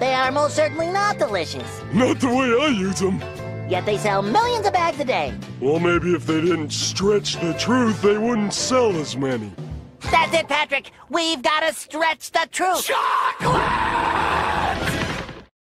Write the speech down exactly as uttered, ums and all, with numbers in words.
They are most certainly not delicious. Not the way I use them. Yet they sell millions of bags a day. Well, maybe if they didn't stretch the truth, they wouldn't sell as many. That's it, Patrick. We've got to stretch the truth. Chocolate!